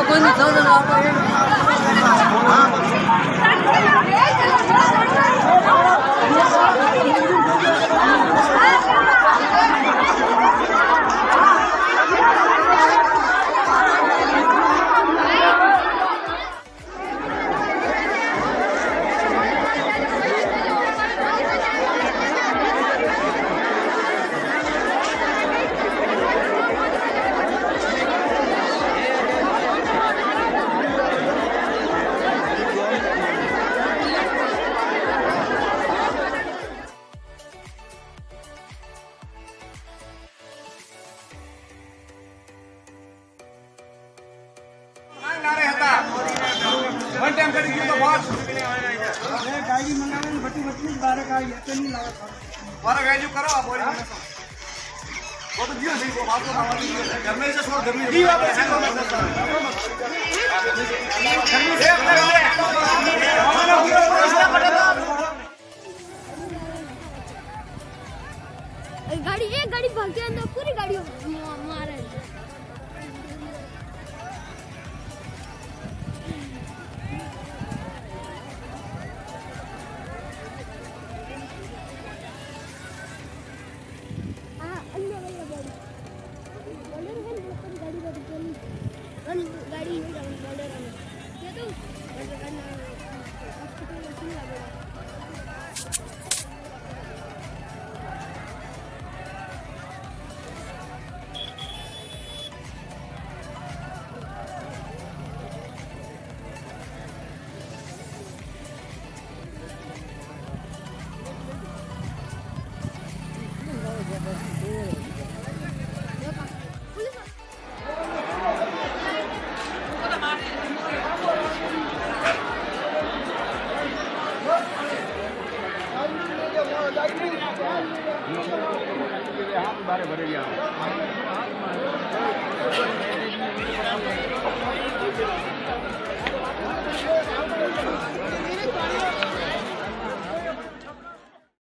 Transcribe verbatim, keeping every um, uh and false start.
कोई नहीं जाओ ना वन टाइम करी तो बहुत अरे गाड़ी मंगावे ने बटी बटी बारह का ये तो नहीं लगा बारह गाड़ी जो करो आप बोली वो तो दियो सही वो बात तो घर में से छोड़ घर में जी वापस से गाड़ी एक गाड़ी भागते अंदर पूरी गाड़ी मार है गाड़ी नहीं जाऊंगी बोले रहा ये तो हॉस्पिटल में नहीं लगेगा बारे भरे गया